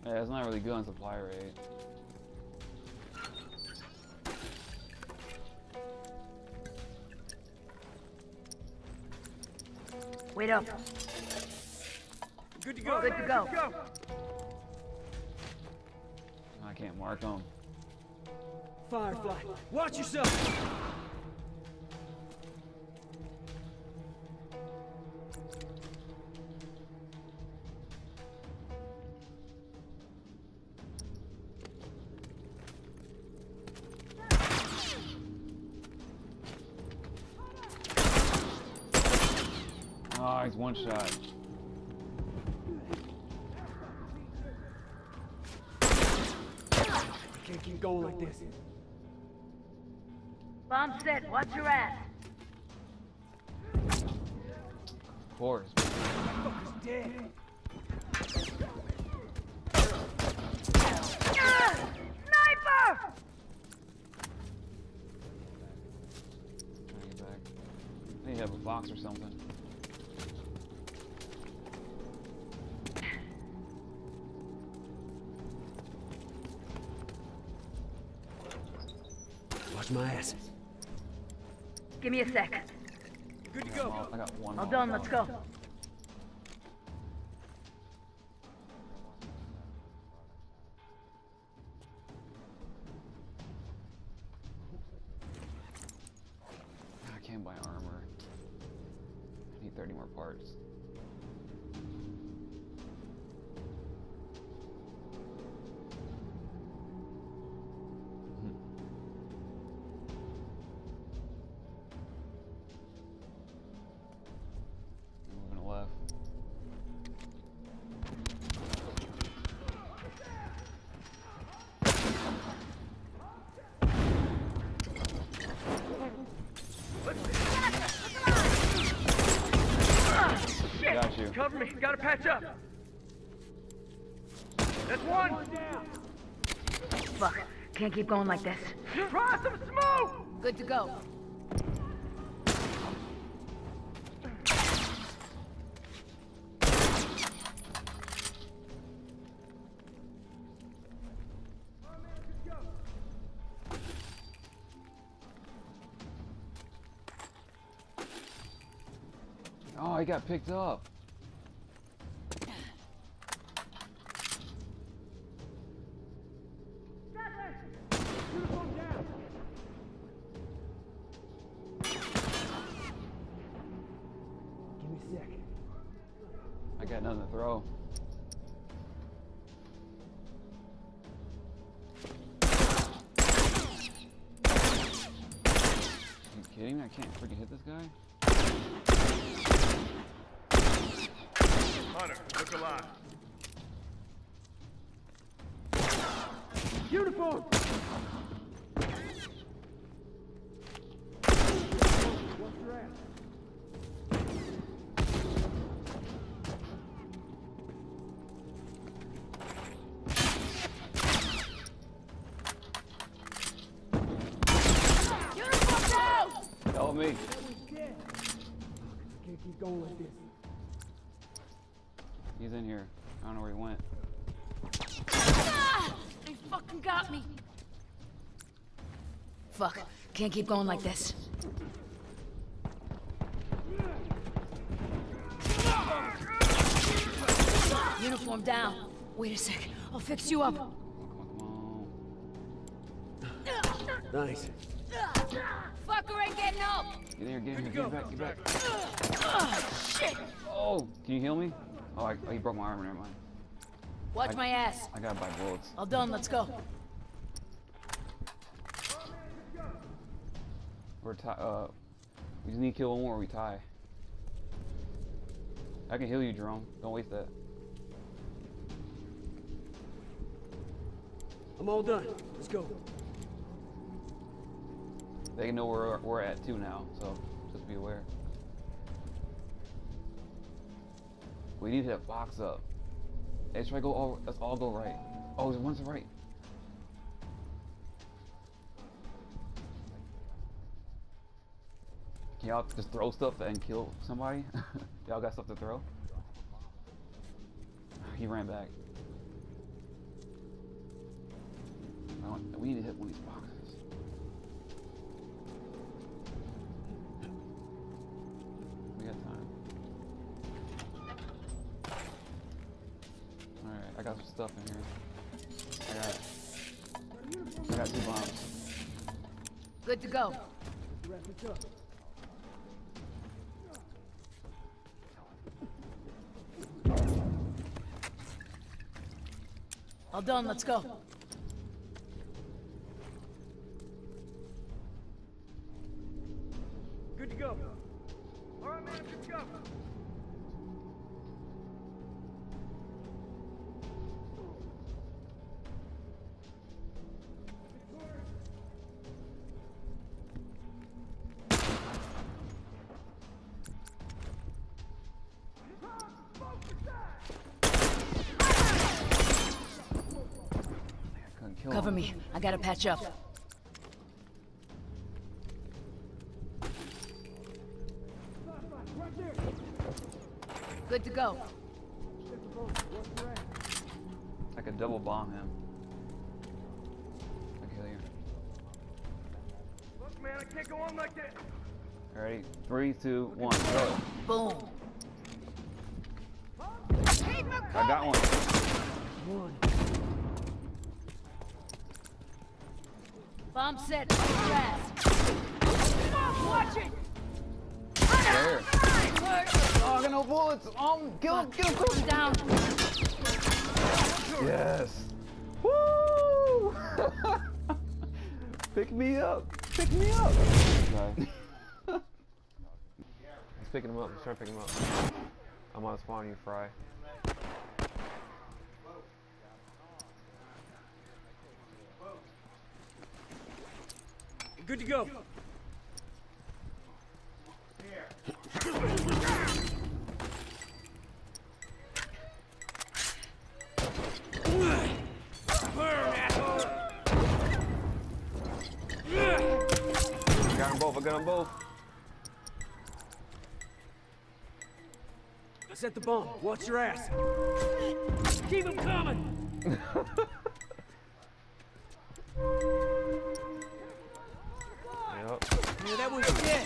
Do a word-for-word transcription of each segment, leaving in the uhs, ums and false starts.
Yeah, it's not really good on supply rate. Wait up. Good to go. Good to go. I can't mark them. Firefly, watch yourself. Oh, he's one shot. Can't keep going like this. Bomb set. Watch your ass. Of course. Fucker's dead. Ah! Sniper! Trying to get back. I think you have a box or something. Watch my ass. Give me a sec. Good to I got, go. mol- I got one. All Molotov. done. Let's go. I can't buy armor. I need thirty more parts. Moving left. Shit! Got you. Cover me. Gotta patch up. That's one. Fuck. Can't keep going like this. Try some smoke. Good to go. Oh, he got picked up. Give me a sec. I got nothing to throw. Are you kidding me? I can't freaking hit this guy? Hunter, look alive. Uniform. Watch your ass. Uniform down! Help me. Dead. Can't keep going like this. He's in here. I don't know where he went. Ah! They fucking got me. Fuck. Can't keep going like this. Uniform down. Wait a sec. I'll fix you up. Come on, Nice. Fucker ain't getting up. come on. Get in here, get in here, get back, get back. Ah, shit. Oh, can you heal me? Oh, I, oh, you broke my armor, never mind. Watch my ass. I gotta buy bullets. All done. Let's go. We're tie. Uh, we just need to kill one more. Or we tie. I can heal you, Jerome. Don't waste that. I'm all done. Let's go. They know where we're at too now, so just be aware. We need to hit that box up. Hey, should I go all? Let's all go right. Oh, there's one to the right. Can y'all just throw stuff and kill somebody? Y'all got stuff to throw? He ran back. No, we need to hit one of these boxes. We got time. Alright, I got some stuff in here. I got I got two bombs. Good to go. Wrap it up. All done, let's go. Good to go. All right, man, good to go. Kill Cover him. me. I gotta patch up. Right there. Good to go. Get the boat. Watch your ass. I could double bomb him. I kill you. Look, man, I can't go on like that. Alrighty, three, two, one, go. Boom. I got one. One. Bomb set. Fast. Watch it. There. Oh, I got no bullets. Um, kill him, kill him, kill him. Down. Yes. Woo! Pick me up. Pick me up. He's picking him up. He's trying to pick him up. I'm on spawn, you fry. Good to go. Got them both. I got them both. Set the bomb. Watch your ass. Keep them coming. Yep. Yeah, that one's dead.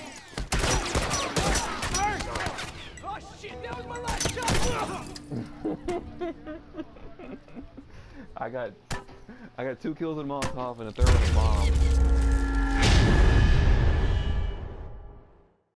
Oh shit, that was my last shot. I got, I got two kills in Molotov and a third with a bomb.